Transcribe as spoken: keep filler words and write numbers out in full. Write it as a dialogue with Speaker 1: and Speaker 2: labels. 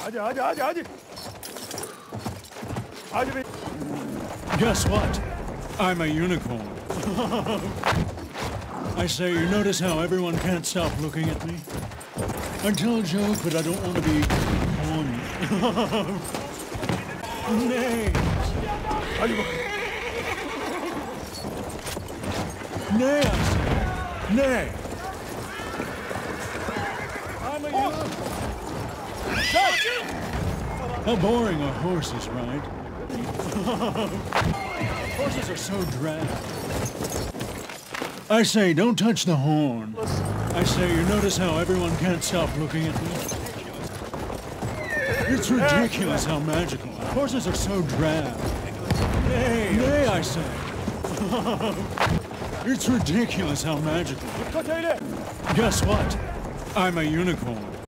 Speaker 1: hadi hadi hadi hadi. Hadi be.
Speaker 2: Guess what? I'm a unicorn. I say, you notice how everyone can't stop looking at me? I tell a joke, but I don't want to be horny. Nay.
Speaker 1: Hadi bakalım.
Speaker 2: Nay, I say. Nay. I'm a unicorn. How boring are horses, right? Horses are so drab. I say, don't touch the horn. I say, you notice how everyone can't stop looking at me? It's ridiculous how magical. Horses are so drab. Nay, nay, I say. It's ridiculous how magical.
Speaker 1: Dikkat eyle.
Speaker 2: Guess what? I'm a unicorn.